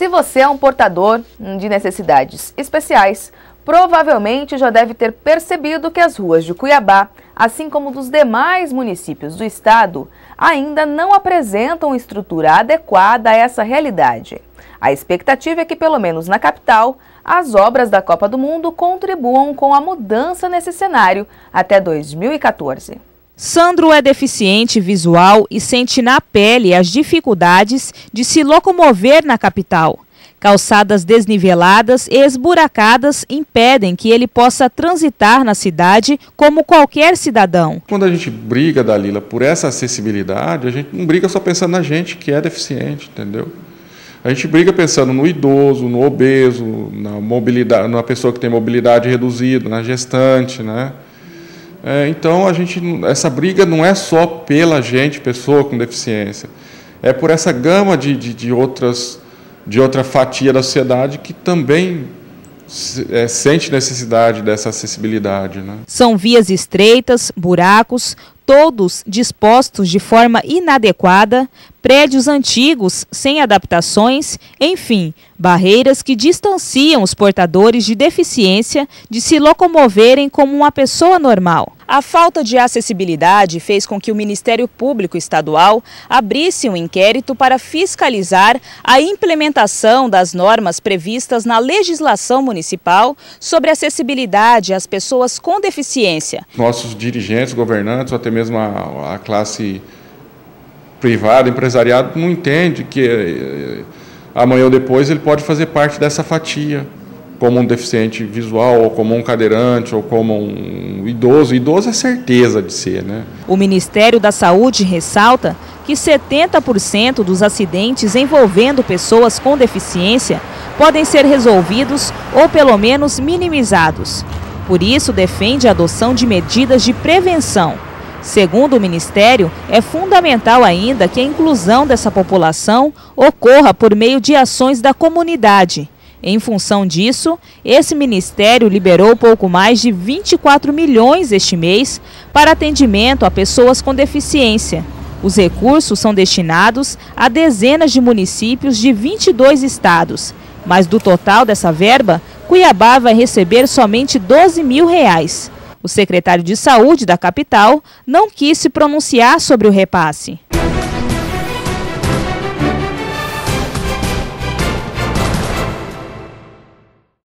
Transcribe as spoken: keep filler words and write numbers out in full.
Se você é um portador de necessidades especiais, provavelmente já deve ter percebido que as ruas de Cuiabá, assim como dos demais municípios do estado, ainda não apresentam estrutura adequada a essa realidade. A expectativa é que, pelo menos na capital, as obras da Copa do Mundo contribuam com a mudança nesse cenário até dois mil e quatorze. Sandro é deficiente visual e sente na pele as dificuldades de se locomover na capital. Calçadas desniveladas e esburacadas impedem que ele possa transitar na cidade como qualquer cidadão. Quando a gente briga, Dalila, por essa acessibilidade, a gente não briga só pensando na gente que é deficiente, entendeu? A gente briga pensando no idoso, no obeso, na mobilidade, na pessoa que tem mobilidade reduzida, na gestante, né? É, então, a gente, essa briga não é só pela gente, pessoa com deficiência, é por essa gama de, de, de, outras, de outra fatia da sociedade que também é, sente necessidade dessa acessibilidade, né? São vias estreitas, buracos, todos dispostos de forma inadequada, prédios antigos sem adaptações, enfim, barreiras que distanciam os portadores de deficiência de se locomoverem como uma pessoa normal. A falta de acessibilidade fez com que o Ministério Público Estadual abrisse um inquérito para fiscalizar a implementação das normas previstas na legislação municipal sobre acessibilidade às pessoas com deficiência. Nossos dirigentes, governantes, ou até mesmo a, a classe privada, empresariado, não entende que eh, amanhã ou depois ele pode fazer parte dessa fatia, como um deficiente visual, ou como um cadeirante, ou como um idoso. Idoso é certeza de ser, né? O Ministério da Saúde ressalta que setenta por cento dos acidentes envolvendo pessoas com deficiência podem ser resolvidos ou pelo menos minimizados. Por isso, defende a adoção de medidas de prevenção. Segundo o Ministério, é fundamental ainda que a inclusão dessa população ocorra por meio de ações da comunidade. Em função disso, esse Ministério liberou pouco mais de vinte e quatro milhões este mês para atendimento a pessoas com deficiência. Os recursos são destinados a dezenas de municípios de vinte e dois estados, mas do total dessa verba, Cuiabá vai receber somente doze mil reais. O secretário de Saúde da capital não quis se pronunciar sobre o repasse.